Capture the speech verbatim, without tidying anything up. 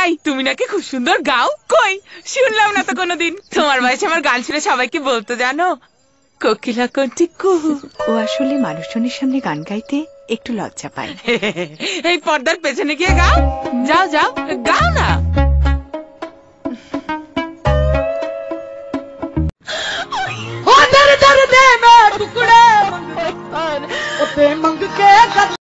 তাই তুমি নাকি খুব সুন্দর গাও? কই শুনলাম না তো কোনোদিন। তোমার বয়সে আমার গান শুনে সবাই কি বলতো জানো? কোকিলা কোনটি কুহু। ও আসলে মানুষজনের সামনে গান গাইতে একটু লজ্জা পায়। এই পর্দার পেছনে গিয়ে গাও। যাও যাও গাও না। दर्द दे मैं टुकड़े मंग के